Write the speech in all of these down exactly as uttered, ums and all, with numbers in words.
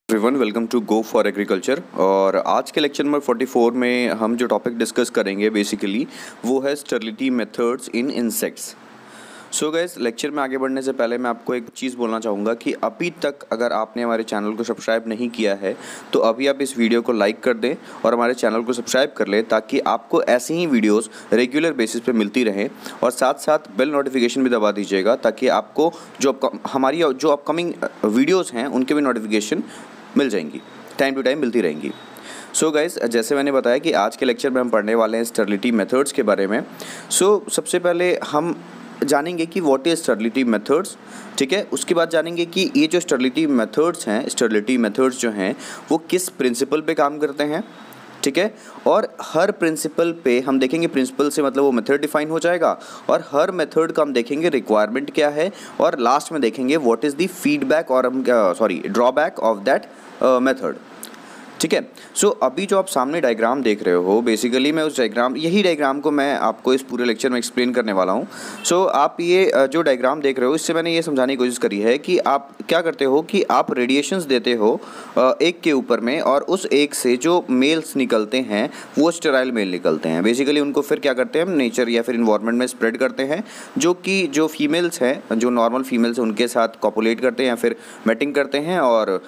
Everyone welcome to go for agriculture. और आज के लेक्चर नंबर फोर्टी फोर में हम जो टॉपिक डिस्कस करेंगे बेसिकली वो है sterility methods in insects. So guys, lecture में आगे बढ़ने से पहले मैं आपको एक चीज़ बोलना चाहूँगा कि अभी तक अगर आपने हमारे चैनल को सब्सक्राइब नहीं किया है तो अभी आप इस वीडियो को लाइक कर दें और हमारे चैनल को सब्सक्राइब कर लें ताकि आपको ऐसी ही वीडियोस रेगुलर बेसिस पे मिलती रहें। और साथ साथ बेल नोटिफिकेशन भी दबा दीजिएगा ताकि आपको जो हमारी जो अपकमिंग वीडियोज़ हैं उनके भी नोटिफिकेशन मिल जाएंगी, टाइम टू टाइम मिलती रहेंगी। सो so गाइस, जैसे मैंने बताया कि आज के लेक्चर में हम पढ़ने वाले हैं स्टेरिलिटी मेथड्स के बारे में। सो so, सबसे पहले हम जानेंगे कि व्हाट इज स्टेरिलिटी मेथड्स, ठीक है। उसके बाद जानेंगे कि ये जो स्टेरिलिटी मेथड्स हैं, स्टेरिलिटी मेथड्स जो हैं वो किस प्रिंसिपल पे काम करते हैं, ठीक है। और हर प्रिंसिपल पे हम देखेंगे, प्रिंसिपल से मतलब वो मेथड डिफाइन हो जाएगा और हर मेथड का हम देखेंगे रिक्वायरमेंट क्या है और लास्ट में देखेंगे व्हाट इज़ द फीडबैक और हम sorry drawback of that method, ठीक है। सो so, अभी जो आप सामने डायग्राम देख रहे हो बेसिकली मैं उस डायग्राम यही डायग्राम को मैं आपको इस पूरे लेक्चर में एक्सप्लेन करने वाला हूँ। सो so, आप ये जो डायग्राम देख रहे हो इससे मैंने ये समझाने की कोशिश करी है कि आप क्या करते हो कि आप रेडिएशंस देते हो एक के ऊपर में और उस एक से जो मेल्स निकलते हैं वो स्टेराइल मेल निकलते हैं। बेसिकली उनको फिर क्या करते हैं हम नेचर या फिर इन्वायरमेंट में स्प्रेड करते हैं, जो कि जो फीमेल्स हैं, जो नॉर्मल फीमेल्स हैं उनके साथ कॉपुलेट करते हैं या फिर मैटिंग करते हैं और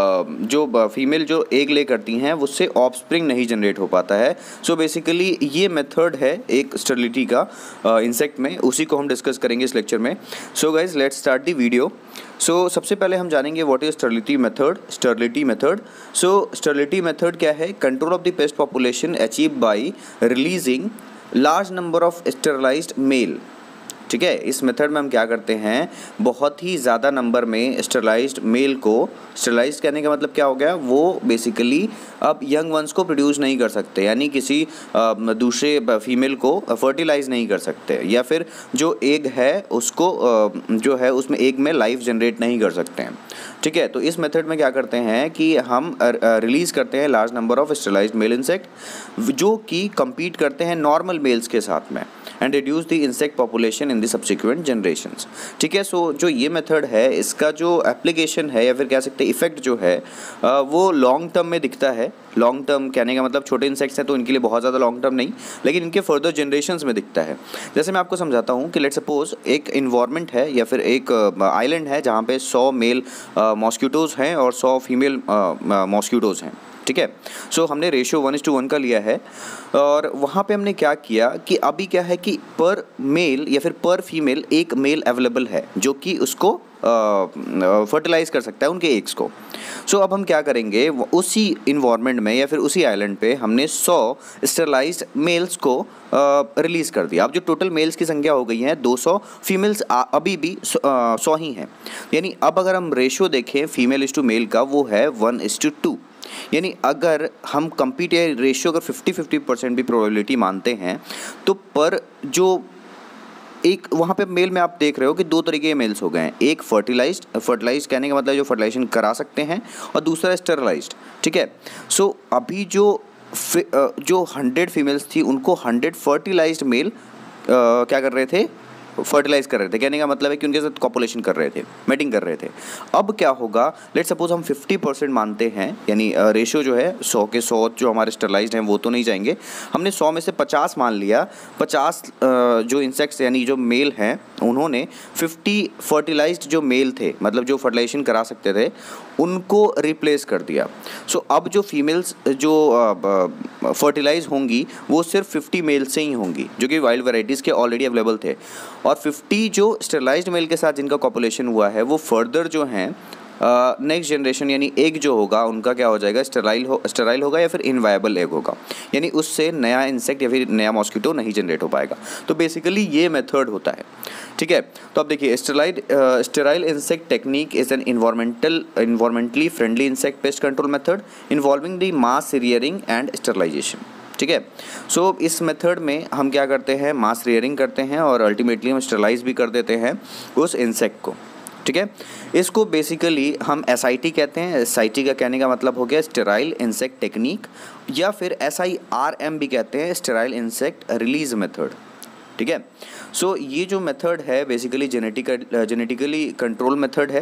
जो फीमेल जो एग करती हैं उससे ऑफस्प्रिंग नहीं जनरेट हो पाता है। सो so बेसिकली ये मेथड है एक स्टेरिलिटी का इंसेक्ट में, उसी को हम डिस्कस करेंगे इस लेक्चर में। So guys, let's start the video. So सबसे पहले हम जानेंगे what is sterility method. Sterility method so sterility method क्या है? Control of the pest population achieve by releasing large number of sterilised male, ठीक है। इस मेथड में हम क्या करते हैं, बहुत ही ज़्यादा नंबर में स्टेरिलाइज्ड मेल को, स्टेरिलाइज्ड कहने का मतलब क्या हो गया, वो बेसिकली अब यंग वंस को प्रोड्यूस नहीं कर सकते, यानी किसी दूसरे फीमेल को फर्टिलाइज नहीं कर सकते, या फिर जो एग है उसको जो है उसमें एग में लाइफ जनरेट नहीं कर सकते हैं, ठीक है। तो इस मेथड में क्या करते हैं कि हम रिलीज़ करते हैं large number of sterilised male insect जो कि कम्पीट करते हैं नॉर्मल मेल्स के साथ में and reduce the insect population in the subsequent generations, ठीक है। सो जो ये मेथड है इसका जो एप्लीकेशन है या फिर कह सकते हैं इफेक्ट जो है वो लॉन्ग टर्म में दिखता है। लॉन्ग टर्म कहने का मतलब छोटे इंसेक्ट्स हैं तो इनके लिए बहुत ज़्यादा लॉन्ग टर्म नहीं, लेकिन इनके फर्दर जनरेशंस में दिखता है। जैसे मैं आपको समझाता हूँ कि लेट्स सपोज एक इन्वायरमेंट है या फिर एक आइलैंड है जहाँ पे सौ मेल मॉस्किटोज़ हैं और सौ फीमेल मॉस्किटोज़ हैं, ठीक है। सो so, हमने ratio one is to one का लिया है और वहाँ पे हमने क्या किया कि अभी क्या है कि पर मेल या फिर पर फीमेल एक मेल अवेलेबल है जो कि उसको फर्टिलाइज कर सकता है उनके एग्स को। सो so, अब हम क्या करेंगे, उसी इन्वायरमेंट में या फिर उसी आइलैंड पे हमने सौ स्टेरिलाइज्ड मेल्स को रिलीज़ कर दिया। अब जो टोटल मेल्स की संख्या हो गई है दो सौ, फीमेल्स अभी भी सौ ही हैं। यानी अब अगर हम रेशियो देखें फीमेल इज टू मेल का वो है वन इज टू टू, यानी अगर हम कंपीट रेशियो अगर फिफ्टी फिफ्टी परसेंट भी प्रोबेबिलिटी मानते हैं तो पर जो एक वहाँ पे मेल में आप देख रहे हो कि दो तरीके के मेल्स हो गए हैं, एक फर्टिलाइज्ड, फर्टिलाइज्ड कहने का मतलब जो फर्टिलाइजेशन करा सकते हैं, और दूसरा स्टेरिलाइज्ड, ठीक है। सो so, अभी जो जो हंड्रेड फीमेल्स थी उनको हंड्रेड फर्टिलाइज्ड मेल क्या कर रहे थे, फर्टिलाइज कर रहे थे, कहने का मतलब है कि उनके साथ कॉपुलेशन कर रहे थे, मेटिंग कर रहे थे। अब क्या होगा, लेट्स सपोज हम फिफ्टी परसेंट मानते हैं, यानी रेशियो जो है सौ के सौ जो हमारे स्टेरिलाइज्ड हैं वो तो नहीं जाएंगे, हमने सौ में से पचास मान लिया। पचास जो इंसेक्ट्स यानी जो मेल हैं उन्होंने फिफ्टी फर्टिलाइज्ड जो मेल थे, मतलब जो फर्टिलाइजेशन करा सकते थे, उनको रिप्लेस कर दिया। सो so, अब जो फीमेल्स जो फर्टिलाइज होंगी वो सिर्फ फिफ्टी मेल से ही होंगी जो कि वाइल्ड वैराइटीज़ के ऑलरेडी अवेलेबल थे, और फिफ्टी जो स्टेरिलाइज्ड मेल के साथ जिनका कॉपुलेशन हुआ है वो फर्दर जो हैं नेक्स्ट जनरेशन यानी एग जो होगा उनका क्या हो जाएगा, स्टेराइल हो स्टेराइल होगा या फिर इनवायबल एग होगा, यानी उससे नया इंसेक्ट या फिर नया मॉस्किटो नहीं जनरेट हो पाएगा। तो बेसिकली ये मेथड होता है, ठीक है। तो अब देखिए, sterile sterile insect technique is an environmental environmentally friendly insect pest control method involving the mass rearing and sterilisation, ठीक है। सो so, इस मेथड में हम क्या करते हैं, मास रियरिंग करते हैं और अल्टीमेटली हम स्टेरिलाइज भी कर देते हैं उस इंसेक्ट को, ठीक है। इसको बेसिकली हम एस आई टी कहते हैं। एस आई टी का कहने का मतलब हो गया स्टेराइल इंसेक्ट टेक्निक, या फिर एस आई आर एम भी कहते हैं, स्टेराइल इंसेक्ट रिलीज मेथड, ठीक है। सो so, ये जो मेथड है basically genetic genetically control method है,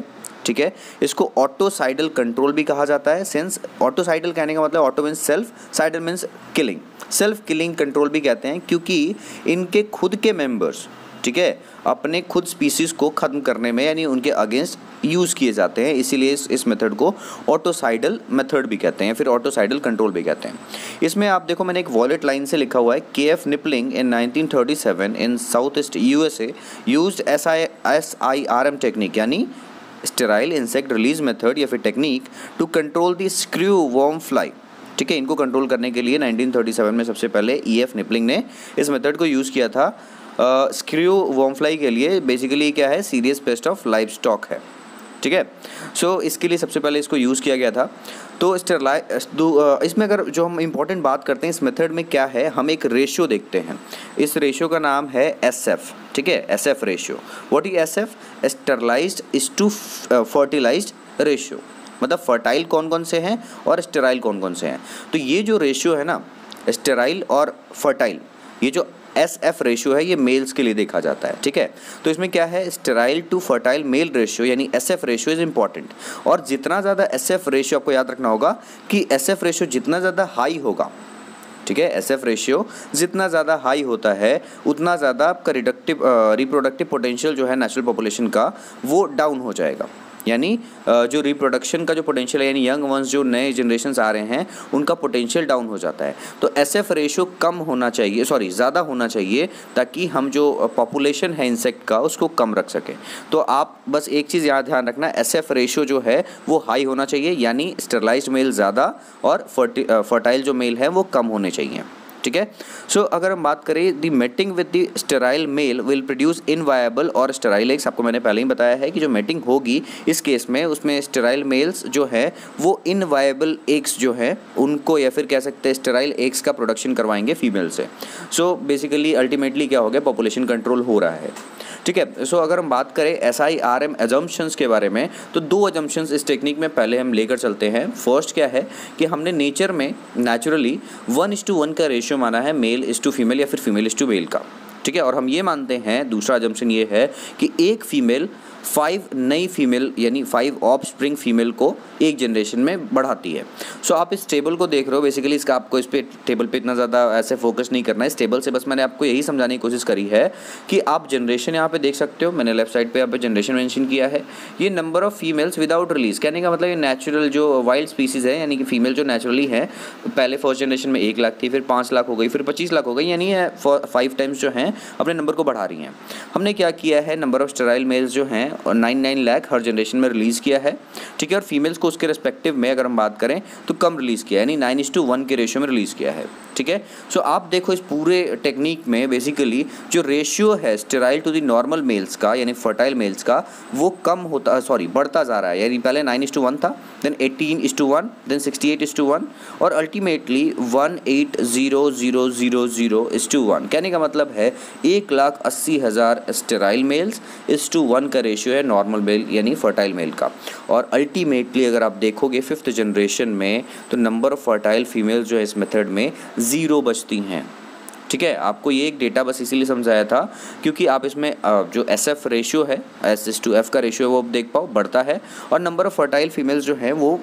ठीक है। इसको ऑटोसाइडल कंट्रोल भी कहा जाता है। सिंस ऑटोसाइडल कहने का मतलब auto means self, cidal means killing, self killing control भी कहते हैं, क्योंकि इनके खुद के मेंबर्स, ठीक है, अपने खुद स्पीसीज को ख़त्म करने में यानी उनके अगेंस्ट यूज़ किए जाते हैं, इसीलिए इस इस मेथड को ऑटोसाइडल मेथड भी कहते हैं, फिर ऑटोसाइडल कंट्रोल भी कहते हैं। इसमें आप देखो मैंने एक वॉलेट लाइन से लिखा हुआ है, के F Knipling in nineteen thirty seven in south east USA used S I S I R M technique यानी स्टेराइल इंसेक्ट रिलीज मेथड या फिर technique to control the screw worm fly, ठीक है। इनको कंट्रोल करने के लिए नाइनटीन थर्टी सेवन में सबसे पहले ई एफ निपलिंग ने इस मेथड को यूज़ किया था स्क्रू वॉर्म फ्लाई के लिए। बेसिकली क्या है, serious pest of livestock है, ठीक है। सो so, इसके लिए सबसे पहले इसको यूज़ किया गया था। तो स्टेरलाइज इसमें अगर जो हम इंपॉर्टेंट बात करते हैं इस मेथड में क्या है, हम एक रेशियो देखते हैं। इस रेशियो का नाम है एस एफ, ठीक है, S F ratio. What is S F? Sterilised is to fertilised ratio, मतलब फर्टाइल कौन कौन से हैं और स्टेराइल कौन कौन से हैं। तो ये जो रेशियो है ना, स्टेराइल और फर्टाइल, ये जो एस एफ रेशियो है ये मेल्स के लिए देखा जाता है, ठीक है। तो इसमें क्या है, sterile to fertile male ratio यानी S F ratio is important. और जितना ज़्यादा एस एफ रेशियो, आपको याद रखना होगा कि एस एफ रेशियो जितना ज़्यादा हाई होगा, ठीक है, एस एफ रेशियो जितना ज़्यादा हाई होता है उतना ज़्यादा आपका रिडक्टिव रिप्रोडक्टिव पोटेंशियल जो है नेचुरल पॉपुलेशन का वो डाउन हो जाएगा। यानी जो रिप्रोडक्शन का जो पोटेंशियल है, यानी यंग वंस जो नए जनरेशन्स आ रहे हैं उनका पोटेंशियल डाउन हो जाता है। तो एस एफ रेशियो कम होना चाहिए, सॉरी ज़्यादा होना चाहिए, ताकि हम जो पॉपुलेशन है इंसेक्ट का उसको कम रख सकें। तो आप बस एक चीज़ यहाँ ध्यान रखना, एस एफ रेशियो जो है वो हाई होना चाहिए, यानी स्टेरलाइज्ड मेल ज़्यादा और फर्टि फर्टाइल जो मेल है वो कम होने चाहिए, ठीक है। सो so, अगर हम बात करें the mating with the sterile male will produce inviable और स्टेराइल एग्स, आपको मैंने पहले ही बताया है कि जो मेटिंग होगी इस केस में उसमें स्टेराइल मेल्स जो है वो इनवायबल एग्स जो है उनको, या फिर कह सकते हैं स्टेराइल एग्स का प्रोडक्शन करवाएंगे फीमेल से। सो बेसिकली अल्टीमेटली क्या हो गया, पॉपुलेशन कंट्रोल हो रहा है, ठीक है। सो so, अगर हम बात करें S I R M assumptions के बारे में, तो दो एजम्पशंस इस टेक्निक में पहले हम लेकर चलते हैं। फर्स्ट क्या है कि हमने नेचर में naturally one is to one का रेशियो माना है मेल इज टू फीमेल या फिर फीमेल इज टू मेल का, ठीक है। और हम ये मानते हैं, दूसरा एजम्पशन ये है कि एक फीमेल फाइव नई फीमेल यानी फाइव ऑफ स्प्रिंग फीमेल को एक जनरेशन में बढ़ाती है। सो so, आप इस टेबल को देख रहे हो, बेसिकली इसका आपको इस पे टेबल पे इतना ज़्यादा ऐसे फोकस नहीं करना है। इस टेबल से बस मैंने आपको यही समझाने की कोशिश करी है कि आप जनरेशन यहाँ पे देख सकते हो, मैंने लेफ्ट साइड पे यहाँ पे जनरेशन मेंशन किया है। ये number of females without release, कहने का मतलब ये नेचुरल जो वाइल्ड स्पीसीज़ है, यानी कि फीमेल जो नेचुरली है, पहले फर्स्ट जनरेशन में एक लाख थी, फिर पाँच लाख हो गई, फिर पच्चीस लाख हो गई, यानी फाइव टाइम्स जो हैं अपने नंबर को बढ़ा रही हैं। हमने क्या किया है, नंबर ऑफ स्टेराइल मेल्स जो हैं और नाइन नाइन लाख हर जनरेशन में रिलीज़ किया है, ठीक है। और फीमेल्स को उसके रेस्पेक्टिव में अगर हम बात करें तो कम रिलीज़ किया है, यानी नाइन इज टू वन के रेशियो में रिलीज़ किया है, ठीक है। सो आप देखो इस पूरे टेक्निक में बेसिकली जो रेशियो है sterile to the normal males का यानी फर्टाइल मेल्स का वो कम होता सॉरी बढ़ता जा रहा है। यानी पहले नाइन इज टू वन था, then eighteen is to one, then sixty eight is to one और ultimately one eight zero zero zero zero is to one. कहने का मतलब है एक लाख अस्सी हज़ार sterile males is to one का रेशियो है नॉर्मल मेल यानी फर्टाइल मेल का। और अल्टीमेटली अगर आप देखोगे फिफ्थ जनरेशन में तो नंबर ऑफ फर्टाइल फीमेल जो है इस मेथड में ज़ीरो बचती हैं, ठीक है। आपको ये एक डेटा बस इसीलिए समझाया था क्योंकि आप इसमें जो एस एफ रेशियो है, एस एस टू एफ का रेशियो वो देख पाओ बढ़ता है और नंबर ऑफ फर्टाइल फीमेल्स जो हैं वो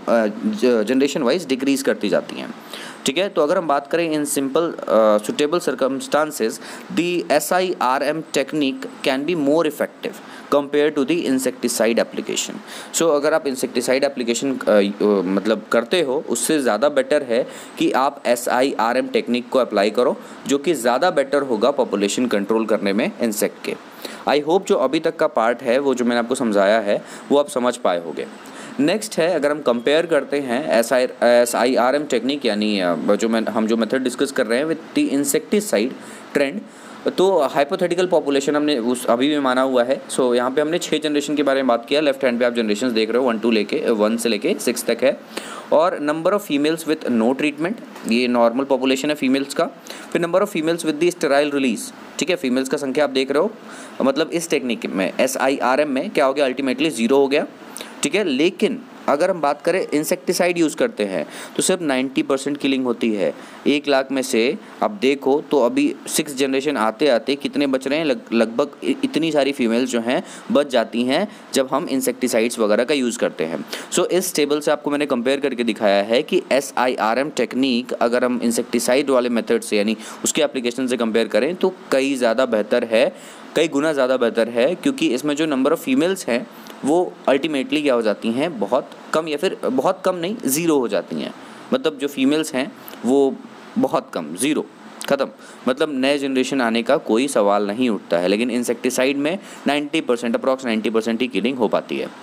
जनरेशन वाइज डिक्रीज़ करती जाती हैं, ठीक है। तो अगर हम बात करें in simple suitable circumstances the S I R M technique can be more effective compare to the insecticide application. So अगर आप इंसेक्टिसाइड एप्लीकेशन मतलब करते हो उससे ज़्यादा बेटर है कि आप S I R M technique को अप्लाई करो, जो कि ज़्यादा बेटर होगा पॉपुलेशन कंट्रोल करने में इंसेक्ट के। आई होप जो अभी तक का पार्ट है वो जो मैंने आपको समझाया है वो आप समझ पाए होंगे। नेक्स्ट है अगर हम कंपेयर करते हैं S I S I R M technique यानी जो मैं हम जो मेथड डिस्कस कर रहे हैं विद द इंसेक्टिसाइड ट्रेंड, तो हाइपोथेटिकल पॉपुलेशन हमने उस अभी भी माना हुआ है। सो so, यहाँ पे हमने छः जनरेशन के बारे में बात किया। लेफ्ट हैंड पे आप जनरेशन देख रहे हो वन टू लेके वन से लेके सिक्स तक है। और number of females with no treatment, ये नॉर्मल पॉपुलेशन है फीमेल्स का। फिर number of females with the sterile release, ठीक है, फीमेल्स का संख्या आप देख रहे हो। मतलब इस टेक्निक में एस आई आर एम में क्या हो गया, अल्टीमेटली ज़ीरो हो गया, ठीक है। लेकिन अगर हम बात करें इंसेक्टिसाइड यूज़ करते हैं तो सिर्फ नब्बे परसेंट किलिंग होती है। एक लाख में से अब देखो तो अभी सिक्स जनरेशन आते आते कितने बच रहे हैं, लग, लगभग इतनी सारी फीमेल्स जो हैं बच जाती हैं जब हम इंसेक्टिसाइड्स वगैरह का यूज़ करते हैं। सो so, इस टेबल से आपको मैंने कंपेयर करके दिखाया है कि S I R M technique अगर हम इंसेक्टिसाइड वाले मेथड से यानी उसके एप्लीकेशन से कंपेयर करें तो कई ज़्यादा बेहतर है, कई गुना ज़्यादा बेहतर है, क्योंकि इसमें जो नंबर ऑफ़ फीमेल्स हैं वो अल्टीमेटली क्या हो जाती हैं, बहुत कम, या फिर बहुत कम नहीं, ज़ीरो हो जाती हैं। मतलब जो फीमेल्स हैं वो बहुत कम, ज़ीरो, ख़त्म। मतलब नए जनरेशन आने का कोई सवाल नहीं उठता है। लेकिन इंसेक्टिसाइड में नब्बे परसेंट अप्रॉक्स नब्बे परसेंट ही किलिंग हो पाती है।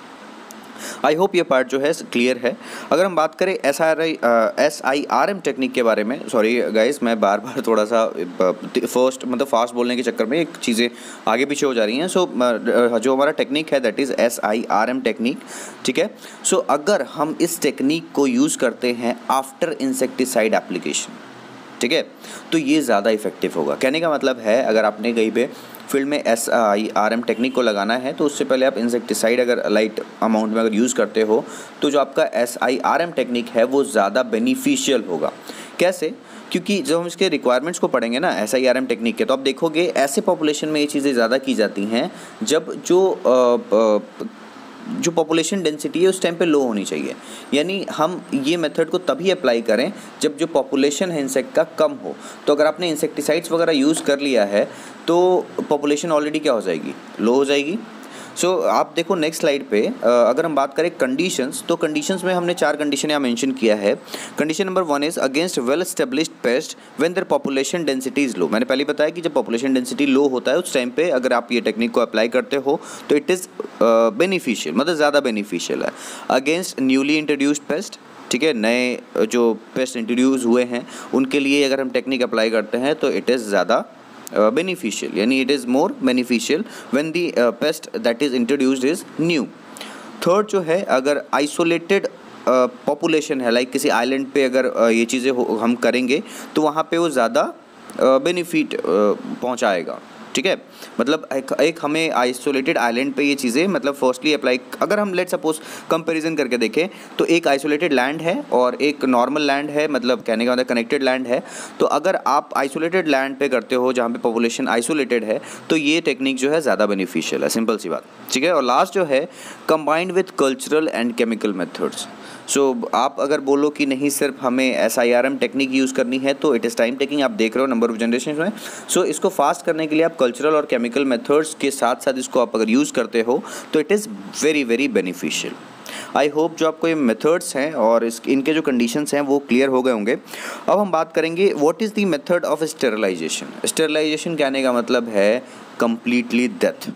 आई होप ये पार्ट जो है क्लियर है। अगर हम बात करें S R I S I R M technique के बारे में, सॉरी गाइस मैं बार बार थोड़ा सा फर्स्ट मतलब फास्ट बोलने के चक्कर में एक चीज़ें आगे पीछे हो जा रही हैं। सो so, जो हमारा टेक्निक है that is S I R M technique, ठीक है। सो so, अगर हम इस टेक्निक को यूज़ करते हैं आफ्टर इंसेक्टिसाइड एप्लीकेशन, ठीक है, तो ये ज़्यादा इफेक्टिव होगा। कहने का मतलब है अगर आपने कहीं पे फील्ड में S I R M technique को लगाना है तो उससे पहले आप इंसेक्टिसाइड अगर लाइट अमाउंट में अगर यूज़ करते हो तो जो आपका S I R M technique है वो ज़्यादा बेनिफिशियल होगा। कैसे? क्योंकि जब हम इसके रिक्वायरमेंट्स को पढ़ेंगे ना S I R M technique के, तो आप देखोगे ऐसे पॉपुलेशन में ये चीज़ें ज़्यादा की जाती हैं जब जो आ, आ, जो पॉपुलेशन डेंसिटी है उस टाइम पे लो होनी चाहिए। यानी हम ये मेथड को तभी अप्लाई करें जब जो पॉपुलेशन है इंसेक्ट का कम हो। तो अगर आपने इंसेक्टिसाइड्स वगैरह यूज़ कर लिया है तो पॉपुलेशन ऑलरेडी क्या हो जाएगी, लो हो जाएगी। सो so, आप देखो नेक्स्ट स्लाइड पे अगर हम बात करें कंडीशंस, तो कंडीशंस में हमने चार कंडीशन यहाँ मेंशन किया है। Condition number one is against well established pest when their population density is low. मैंने पहले बताया कि जब पॉपुलेशन डेंसिटी लो होता है उस टाइम पे अगर आप ये टेक्निक को अप्लाई करते हो तो इट इज़ बेनिफिशियल, मतलब ज़्यादा बेनिफिशियल है। अगेंस्ट न्यूली इंट्रोड्यूस्ड पेस्ट, ठीक है, नए जो पेस्ट इंट्रोड्यूस हुए हैं उनके लिए अगर हम टेक्निक अप्लाई करते हैं तो इट इज़ ज़्यादा बेनिफिशियल, यानी it is more beneficial when the pest that is introduced is new. Third जो है अगर आइसोलेटेड पॉपुलेशन है, लाइक किसी आइलैंड पे अगर uh, ये चीज़ें हम करेंगे तो वहाँ पे वो ज़्यादा बेनिफिट uh, uh, पहुँचाएगा, ठीक है। मतलब एक, एक हमें आइसोलेटेड आइलैंड पे ये चीज़ें मतलब फर्स्टली अप्लाई, अगर हम लेट सपोज कंपैरिजन करके देखें तो एक आइसोलेटेड लैंड है और एक नॉर्मल लैंड है, मतलब कहने का मतलब कनेक्टेड लैंड है। तो अगर आप आइसोलेटेड लैंड पे करते हो जहाँ पे पॉपुलेशन आइसोलेटेड है तो ये टेक्निक जो है ज़्यादा बेनिफिशियल है, सिंपल सी बात, ठीक है। और लास्ट जो है combined with cultural and chemical methods. So so, आप अगर बोलो कि नहीं सिर्फ हमें S I R M technique use करनी है तो इट इज़ टाइम टेकिंग, आप देख रहे हो नंबर ऑफ जनरेशन में। सो so, इसको फास्ट करने के लिए आप कल्चरल और केमिकल मेथड्स के साथ साथ इसको आप अगर यूज़ करते हो तो it is very very beneficial. I hope जो आपको ये मेथड्स हैं और इस इनके जो कंडीशंस हैं वो क्लियर हो गए होंगे। अब हम बात करेंगे what is the method of sterilization. Sterilization कहने का मतलब है कम्प्लीटली डेथ,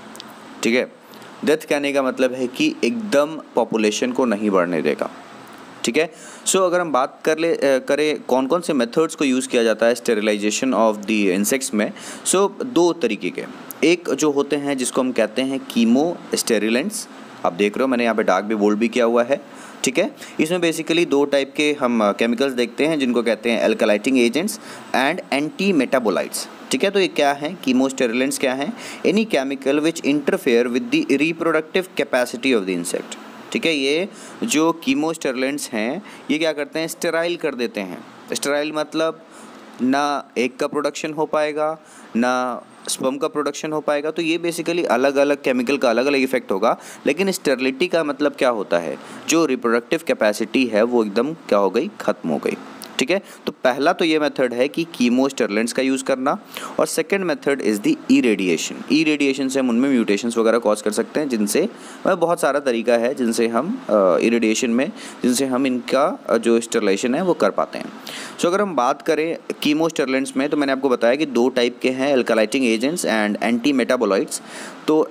ठीक है। डेथ कहने का मतलब है कि एकदम पॉपुलेशन को नहीं बढ़ने देगा, ठीक है। सो so, अगर हम बात कर ले करें कौन कौन से मेथड्स को यूज़ किया जाता है स्टेरिलाइजेशन ऑफ द इंसेक्ट्स में, सो so, दो तरीके के। एक जो होते हैं जिसको हम कहते हैं कीमो स्टेरिलेंट्स, आप देख रहे हो मैंने यहाँ पे डार्क भी बोल्ड भी किया हुआ है, ठीक है। इसमें बेसिकली दो टाइप के हम केमिकल्स देखते हैं जिनको कहते हैं alkylating agents and anti metabolites, ठीक है। तो ये क्या है, कीमोस्टेरिलेंट्स क्या हैं? Any chemical which interfere with the reproductive capacity of the insect, ठीक है। ये जो कीमोस्टेरिलेंट्स हैं ये क्या करते हैं, स्टेराइल कर देते हैं। स्टेराइल मतलब ना एग का प्रोडक्शन हो पाएगा ना स्पर्म का प्रोडक्शन हो पाएगा। तो ये बेसिकली अलग अलग केमिकल का अलग अलग इफेक्ट होगा। लेकिन स्टेरिलिटी का मतलब क्या होता है, जो रिप्रोडक्टिव कैपेसिटी है वो एकदम क्या हो गई, ख़त्म हो गई, ठीक है। तो पहला तो ये मेथड है कि कीमोस्टेरिलेंट्स का यूज़ करना, और second method is the irradiation. Irradiation से हम उनमें म्यूटेशंस वगैरह कॉज कर सकते हैं, जिनसे मतलब बहुत सारा तरीका है जिनसे हम इरेडिएशन में जिनसे हम इनका जो स्टेरिलाइजेशन है वो कर पाते हैं। सो so, अगर हम बात करें कीमोस्टेरिलेंट्स में तो मैंने आपको बताया कि दो टाइप के हैं, alkylating agents and anti metabolites. तो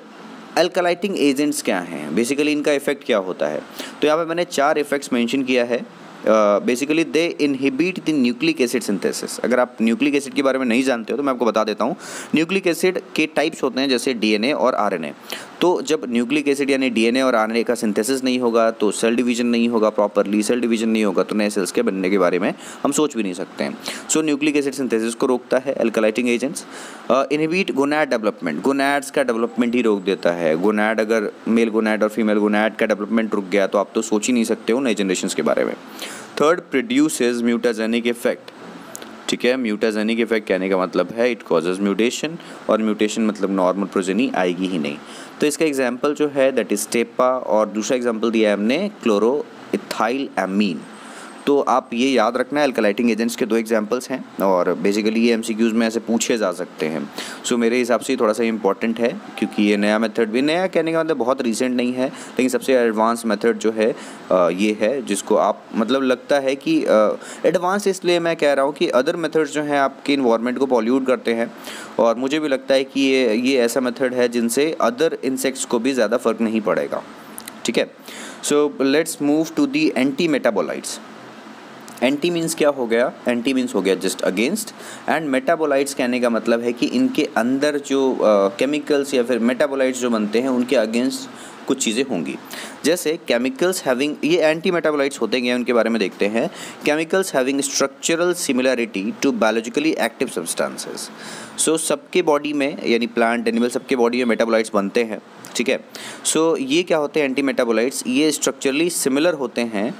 एल्कलाइटिंग एजेंट्स क्या हैं, बेसिकली इनका इफेक्ट क्या होता है, तो यहाँ पे मैंने चार इफेक्ट्स मेंशन किया है, basically they inhibit the nucleic acid synthesis. अगर आप न्यूक्लिक एसिड के बारे में नहीं जानते हो तो मैं आपको बता देता हूँ। न्यूक्लिक एसिड के टाइप्स होते हैं जैसे डीएनए और आरएनए। तो जब न्यूक्लिक एसिड यानी डीएनए और आरएनए का सिंथेसिस नहीं होगा तो सेल डिवीजन नहीं होगा प्रॉपरली, सेल डिवीजन नहीं होगा तो नए सेल्स के बनने के बारे में हम सोच भी नहीं सकते हैं। सो न्यूक्लिक एसिड सिंथेसिस को रोकता है alkylating agents. Inhibit gonad development, gonads का डेवलपमेंट ही रोक देता है। गोनैड, अगर मेल गोनैड और फीमेल गोनैड का डेवलपमेंट रुक गया तो आप तो सोच ही नहीं सकते हो नए जनरेशन के बारे में। Third, produces mutagenic effect. ठीक है, म्यूटाजेनिक इफेक्ट कहने का मतलब है इट कॉजेज म्यूटेशन, और म्यूटेशन मतलब नॉर्मल प्रोजेनी आएगी ही नहीं। तो इसका एग्जांपल जो है दैट इज टेपा, और दूसरा एग्जांपल दिया है हमने क्लोरो इथाइल एमीन। तो आप ये याद रखना है, अल्कलाइटिंग एजेंट्स के दो एग्जांपल्स हैं और बेसिकली ये एमसीक्यूज़ में ऐसे पूछे जा सकते हैं। सो मेरे हिसाब से थोड़ा सा इंपॉर्टेंट है क्योंकि ये नया मेथड भी, नया कहने का मतलब बहुत रिसेंट नहीं है, लेकिन सबसे एडवांस मेथड जो है ये है जिसको आप मतलब लगता है कि एडवांस इसलिए मैं कह रहा हूँ कि अदर मेथड्स जो हैं आपके इन्वायरमेंट को पॉल्यूट करते हैं, और मुझे भी लगता है कि ये ये ऐसा मेथड है जिनसे अदर इंसेक्ट्स को भी ज़्यादा फ़र्क नहीं पड़ेगा। ठीक है, so let's move to the anti metabolites. Anti means क्या हो गया? एंटी मीन्स हो गया जस्ट अगेंस्ट, एंड मेटाबोलाइट्स कहने का मतलब है कि इनके अंदर जो केमिकल्स uh, या फिर मेटाबोलाइट्स जो बनते हैं उनके अगेंस्ट कुछ चीज़ें होंगी। जैसे केमिकल्स हैविंग, ये एंटी मेटाबोलाइट्स होते हैं उनके बारे में देखते हैं। Chemicals having structural similarity to biologically active substances. So सबके बॉडी में यानी प्लांट एनिमल सबके बॉडी में मेटाबोलाइट्स बनते हैं। ठीक है, सो so, ये क्या होते हैं एंटी मेटाबोलाइट्स? ये स्ट्रक्चरली सिमिलर होते हैं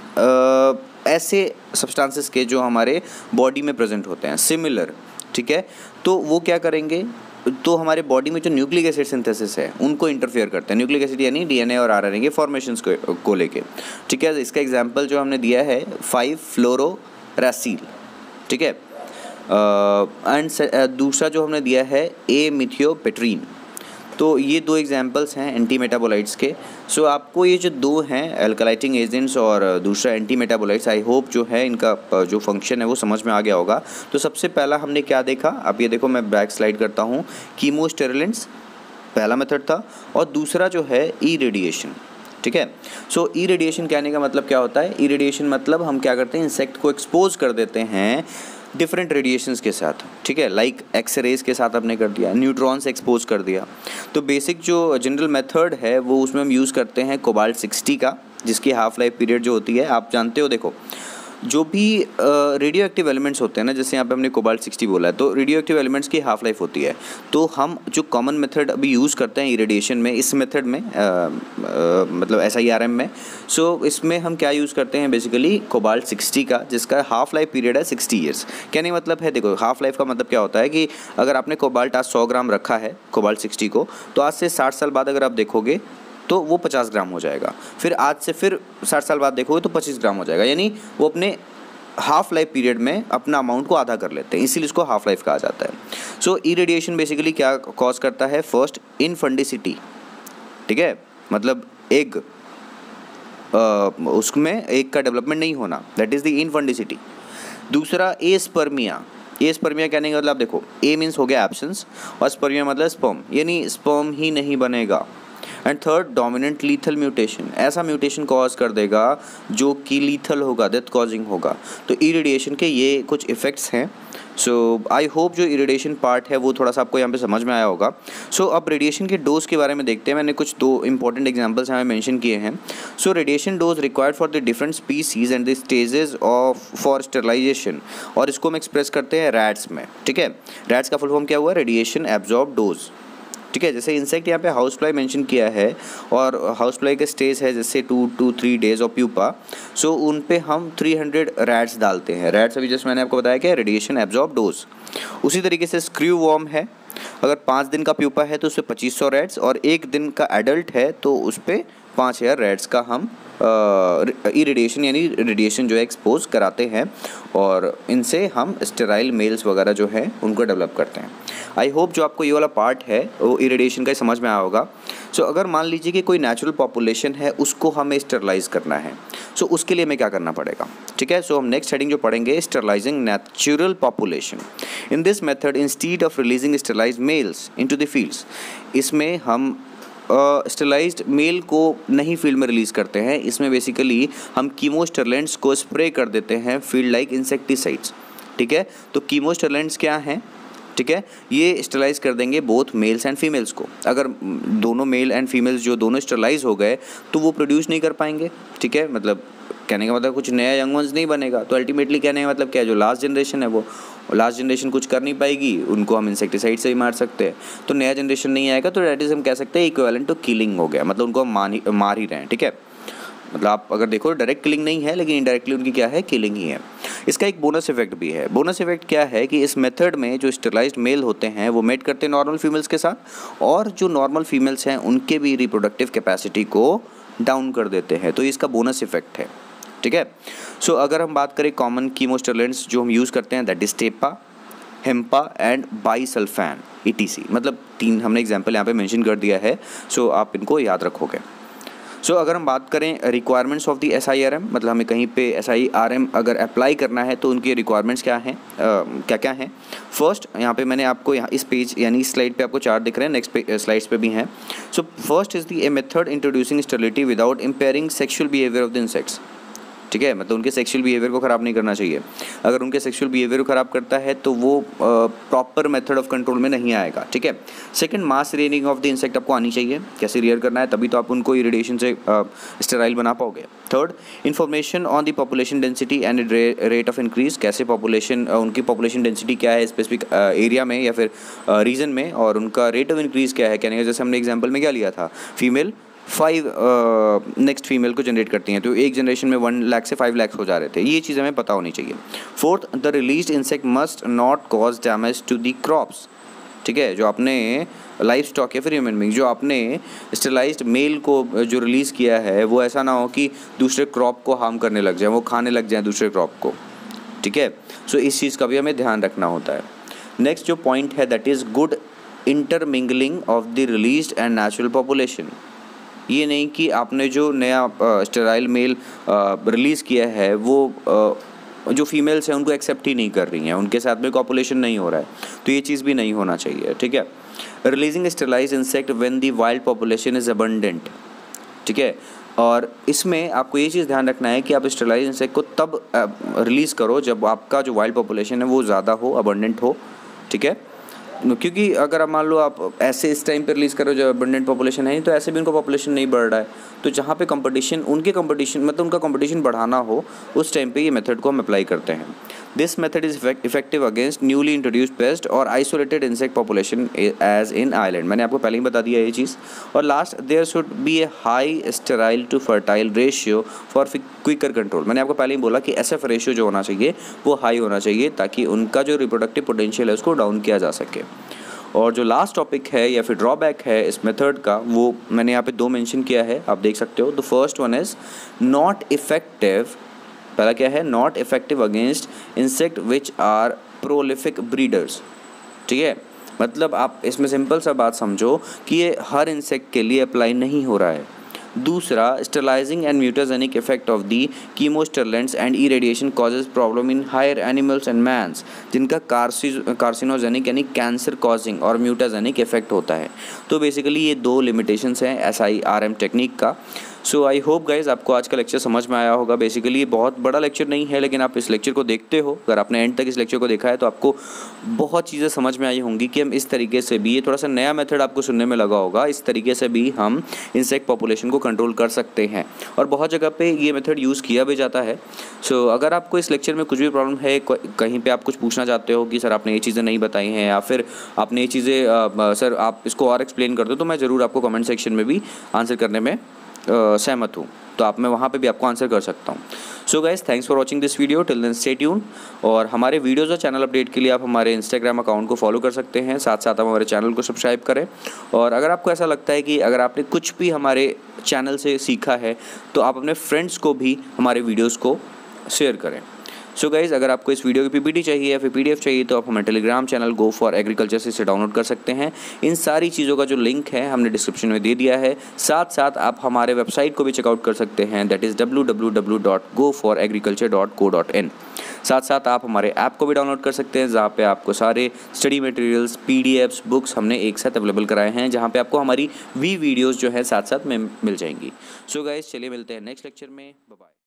uh, ऐसे सब्सटेंसेस के जो हमारे बॉडी में प्रेजेंट होते हैं, सिमिलर। ठीक है, तो वो क्या करेंगे? तो हमारे बॉडी में जो न्यूक्लिक एसिड सिंथेसिस है उनको इंटरफेयर करते हैं। न्यूक्लिक एसिड यानी डीएनए और आरएनए के फॉर्मेशंस को को लेके। ठीक है, इसका एग्जांपल जो हमने दिया है फाइव फ्लोरोरासिल। ठीक है, एंड दूसरा जो हमने दिया है ए मिथियोपेट्रीन। तो ये दो एग्जांपल्स हैं एंटी मेटाबोलाइट्स के। सो so, आपको ये जो दो हैं अल्कलाइटिंग एजेंट्स और दूसरा एंटी मेटाबोलाइट्स, आई होप जो है इनका जो फंक्शन है वो समझ में आ गया होगा। तो सबसे पहला हमने क्या देखा, आप ये देखो मैं बैक स्लाइड करता हूँ। कीमोस्टेरिलेंट्स पहला मेथड था, और दूसरा जो है ई रेडिएशन। ठीक है, सो ई रेडिएशन कहने का मतलब क्या होता है? ई रेडिएशन मतलब हम क्या करते हैं, इंसेक्ट को एक्सपोज कर देते हैं डिफरेंट रेडिएशंस के साथ। ठीक है, लाइक एक्सरेज के साथ आपने कर दिया, न्यूट्रॉन्स एक्सपोज कर दिया। तो बेसिक जो जनरल मेथड है वो उसमें हम यूज़ करते हैं कोबाल्ट सिक्सटी का, जिसकी हाफ लाइफ पीरियड जो होती है आप जानते हो। देखो जो भी रेडियो एक्टिव एलिमेंट्स होते हैं ना, जैसे यहाँ पे हमने कोबाल्ट सिक्सटी बोला है, तो रेडियो एक्टिव एलिमेंट्स की हाफ लाइफ होती है। तो हम जो कॉमन मेथड अभी यूज़ करते हैं इरेडिएशन में, इस मेथड में आ, आ, मतलब एस आई आर एम में, सो इसमें हम क्या यूज़ करते हैं बेसिकली कोबाल्ट सिक्सटी का, जिसका हाफ लाइफ पीरियड है सिक्सटी ईयर्स। कहने मतलब है, देखो हाफ लाइफ का मतलब क्या होता है कि अगर आपने कोबाल्ट आज सौ ग्राम रखा है कोबाल्ट सिक्सटी को, तो आज से साठ साल बाद अगर आप देखोगे तो वो पचास ग्राम हो जाएगा। फिर आज से फिर साठ साल बाद देखोगे तो पच्चीस ग्राम हो जाएगा। यानी वो अपने हाफ लाइफ पीरियड में अपना अमाउंट को आधा कर लेते हैं, इसीलिए इसको हाफ लाइफ कहा जाता है। सो ई रेडिएशन बेसिकली क्या कॉज करता है? First infecundity. ठीक है, मतलब एग उसमें एग का डेवलपमेंट नहीं होना, दैट इज़ द इनफंडिसिटी। दूसरा एस्पर्मिया। एस्पर्मिया कहने का मतलब देखो, ए मीन्स हो गया एब्सेंस और स्पर्मिया मतलब स्पर्म, यानी स्पर्म ही नहीं बनेगा। And third dominant lethal mutation, ऐसा म्यूटेशन कॉज कर देगा जो कि लीथल होगा, डेथ कॉजिंग होगा। तो इरेडिएशन के ये कुछ इफ़ेक्ट्स हैं। सो आई होप जो इरेडिएशन पार्ट है वो थोड़ा सा आपको यहाँ पे समझ में आया होगा। सो so, अब रेडिएशन के डोज के बारे में देखते हैं। मैंने कुछ दो इंपॉर्टेंट एग्जांपल्स यहाँ मेंशन किए हैं। So radiation dose required for the different species and the stages of for sterilization, और इसको हम एक्सप्रेस करते हैं रैट्स में। ठीक है, रैट्स का फुल फॉर्म क्या हुआ? Radiation absorb dose. ठीक है, जैसे इंसेक्ट यहाँ पे हाउस फ्लाई मेंशन किया है, और हाउस फ्लाई का स्टेज है जैसे two two three days of pupa. So उन पे हम थ्री हंड्रेड रैट्स डालते हैं। रैट्स अभी जस्ट मैंने आपको बताया कि रेडिएशन एब्जॉर्ब डोज। उसी तरीके से स्क्रू वॉर्म है, अगर पाँच दिन का प्यूपा है तो उस पर पच्चीस सौ रैट्स, और एक दिन का एडल्ट है तो उस पर पाँच हज़ार रैट्स का हम इरेडिएशन यानी रेडिएशन जो है एक्सपोज कराते हैं, और इनसे हम स्टेराइल मेल्स वगैरह जो है उनको डेवलप करते हैं। आई होप जो आपको ये वाला पार्ट है वो इरेडिएशन का समझ में आया होगा। सो so, अगर मान लीजिए कि कोई नेचुरल पॉपुलेशन है उसको हमें स्टेरलाइज करना है, सो so, उसके लिए हमें क्या करना पड़ेगा? ठीक है, सो so, हम नेक्स्ट हेडिंग जो पढ़ेंगे sterilizing natural population. In this method instead of releasing sterilize males into the fields, इसमें हम स्टेरलाइज्ड मेल को नहीं फील्ड में रिलीज़ करते हैं। इसमें बेसिकली हम कीमोस्टेरलेंट्स को स्प्रे कर देते हैं फील्ड लाइक इंसेक्टिसाइड्स, ठीक है। तो कीमोस्टेरलेंट्स क्या हैं, ठीक है, ये स्टेरलाइज कर देंगे बोथ मेल्स एंड फीमेल्स को। अगर दोनों मेल एंड फीमेल्स जो दोनों स्टेरलाइज हो गए तो वो प्रोड्यूस नहीं कर पाएंगे, ठीक है। मतलब कहने का मतलब कुछ नया यंग वंस नहीं बनेगा। तो अल्टीमेटली कहने का मतलब क्या है, जो लास्ट जनरेशन है वो लास्ट जनरेशन कुछ कर नहीं पाएगी, उनको हम इंसेक्टिसाइड से ही मार सकते हैं। तो नया जनरेशन नहीं आएगा, तो दैट इज हम कह सकते हैं इक्विवेलेंट टू किलिंग हो गया, मतलब उनको हम मार ही मार ही रहे हैं, ठीक है। मतलब आप अगर देखो डायरेक्ट किलिंग नहीं है, लेकिन इनडायरेक्टली उनकी क्या है, किलिंग ही है। इसका एक बोनस इफेक्ट भी है। बोनस इफेक्ट क्या है कि इस मेथड में जो स्टेरलाइज्ड मेल होते हैं वो मेट करते हैं नॉर्मल फीमेल्स के साथ, और जो नॉर्मल फीमेल्स हैं उनके भी रिप्रोडक्टिव कैपेसिटी को डाउन कर देते हैं। तो इसका बोनस इफेक्ट है, ठीक है। सो so, अगर हम बात करें कॉमन कीमोस्टेरलेंट्स जो हम यूज़ करते हैं, that is TEPA, HEMPA and busulfan E T C, मतलब तीन हमने एग्जाम्पल यहाँ पे मेंशन कर दिया है। सो so, आप इनको याद रखोगे। सो so, अगर हम बात करें requirements of the S I R M, मतलब हमें कहीं पे एस आई आर एम अगर अप्लाई करना है तो उनकी रिक्वायरमेंट्स क्या हैं, uh, क्या क्या हैं। फर्स्ट यहाँ पे मैंने आपको यहाँ इस पेज यानी इस स्लाइड पे आपको चार्ट दिख रहे हैं, नेक्स्ट स्लाइड्स पे भी हैं। So first is the a method introducing sterility without impairing sexual behaviour of the insects, ठीक है। मतलब उनके सेक्सुअल बिहेवियर को ख़राब नहीं करना चाहिए। अगर उनके सेक्सुअल बिहेवियर को ख़राब करता है तो वो प्रॉपर मेथड ऑफ कंट्रोल में नहीं आएगा, ठीक है। Second, mass rearing of the insect आपको आनी चाहिए, कैसे रेयर करना है, तभी तो आप उनको इरिडेशन से स्टेराइल बना पाओगे। Third, information on the population density and rate of increase, कैसे पॉपुलेशन उनकी पॉपुलेशन डेंसिटी क्या है स्पेसिफिक एरिया में या फिर रीजन में, और उनका रेट ऑफ इंक्रीज़ क्या है। कहने का जैसे हमने एग्जाम्पल में क्या लिया था, फीमेल फाइव नेक्स्ट फीमेल को जनरेट करती हैं, तो एक जनरेशन में वन लाख से फाइव लाख हो जा रहे थे। ये चीज़ हमें पता होनी चाहिए। Fourth, the released insect must not cause damage to the crops, ठीक है। जो आपने लाइफ स्टॉक या फिर ह्यूमन बीइंग जो आपने स्टेरलाइज्ड मेल को जो रिलीज़ किया है वो ऐसा ना हो कि दूसरे क्रॉप को हार्म करने लग जाए, वो खाने लग जाए दूसरे क्रॉप को, ठीक है। सो so, इस चीज़ का भी हमें ध्यान रखना होता है। नेक्स्ट जो पॉइंट है that is good intermingling of the released and natural population. ये नहीं कि आपने जो नया स्टेराइल मेल रिलीज़ किया है वो uh, जो फीमेल्स हैं उनको एक्सेप्ट ही नहीं कर रही हैं, उनके साथ में कॉपुलेशन नहीं हो रहा है, तो ये चीज़ भी नहीं होना चाहिए, ठीक है। Releasing sterilized insect when the wild population is abundant, ठीक है। और इसमें आपको ये चीज़ ध्यान रखना है कि आप स्टेरलाइज्ड इंसेक्ट को तब रिलीज़ करो जब आपका जो वाइल्ड पॉपुलेशन है वो ज़्यादा हो, अबंडेंट हो, ठीक है। क्योंकि अगर आप मान लो आप ऐसे इस टाइम पे रिलीज़ करो जब अबंडेंट पॉपुलेशन है नहीं, तो ऐसे भी उनका पॉपुलेशन नहीं बढ़ रहा है, तो जहाँ पे कंपटीशन उनके कंपटीशन मतलब उनका कंपटीशन बढ़ाना हो उस टाइम पे ये मेथड को हम अप्लाई करते हैं। This method is effective against newly introduced pest और isolated insect population as in island, मैंने आपको पहले ही बता दिया ये चीज़। और last, there should be a high sterile to fertile ratio for quicker control, मैंने आपको पहले ही बोला कि एस एफ रेशियो जो होना चाहिए वो हाई होना चाहिए ताकि उनका जो रिप्रोडक्टिव पोटेंशियल है उसको डाउन किया जा सके। और जो लास्ट टॉपिक है या फिर ड्रॉबैक है इस मेथड का वो मैंने यहाँ पे दो मेंशन किया है, आप देख सकते हो। The first one is not effective, पहला क्या है, not effective against insect which are prolific breeders, ठीक है। मतलब आप इसमें सिंपल सा बात समझो कि ये हर इंसेक्ट के लिए अप्लाई नहीं हो रहा है। दूसरा, sterilizing and mutagenic effect of the chemosterilants and irradiation causes problem in higher animals and mans, जिनका कार्सिनोजेनिक यानी कैंसर कॉजिंग और म्यूटाजेनिक इफेक्ट होता है। तो बेसिकली ये दो लिमिटेशंस हैं S I R M technique का। सो आई होप गाइज आपको आज का लेक्चर समझ में आया होगा। बेसिकली ये बहुत बड़ा लेक्चर नहीं है, लेकिन आप इस लेक्चर को देखते हो, अगर आपने एंड तक इस लेक्चर को देखा है तो आपको बहुत चीज़ें समझ में आई होंगी कि हम इस तरीके से भी, ये थोड़ा सा नया मेथड आपको सुनने में लगा होगा, इस तरीके से भी हम इंसेक्ट पॉपुलेशन को कंट्रोल कर सकते हैं और बहुत जगह पे ये मेथड यूज़ किया भी जाता है। सो so, अगर आपको इस लेक्चर में कुछ भी प्रॉब्लम है, कहीं पे आप कुछ पूछना चाहते हो कि सर आपने ये चीज़ें नहीं बताई हैं या फिर आपने ये चीज़ें सर आप इसको और एक्सप्लेन कर दो, तो मैं ज़रूर आपको कमेंट सेक्शन में भी आंसर करने में सहमत हूँ, तो आप मैं वहाँ पे भी आपको आंसर कर सकता हूँ। So guys, thanks for watching this video, till then stay tune. और हमारे वीडियोज़ और चैनल अपडेट के लिए आप हमारे इंस्टाग्राम अकाउंट को फॉलो कर सकते हैं, साथ साथ आप हमारे चैनल को सब्सक्राइब करें। और अगर आपको ऐसा लगता है कि अगर आपने कुछ भी हमारे चैनल से सीखा है तो आप अपने फ्रेंड्स को भी हमारे वीडियोज़ को शेयर करें। सो so गाइज़, अगर आपको इस वीडियो की पीपीटी चाहिए या फिर पीडीएफ चाहिए तो आप हमारे Telegram channel go for agriculture से इसे डाउनलोड कर सकते हैं। इन सारी चीज़ों का जो लिंक है हमने डिस्क्रिप्शन में दे दिया है। साथ साथ आप हमारे वेबसाइट को भी चेकआउट कर सकते हैं, that is W W W dot go for agriculture dot co dot in. साथ साथ आप हमारे ऐप को भी डाउनलोड कर सकते हैं, जहाँ पे आपको सारे स्टडी मटेरियल्स, पीडीएफ्स, बुक्स हमने एक साथ अवेलेबल कराए हैं, जहाँ पे आपको हमारी वी वीडियोज़ जो है साथ साथ में मिल जाएंगी। सो गाइस, चलिए मिलते हैं नेक्स्ट लेक्चर में। Bye bye.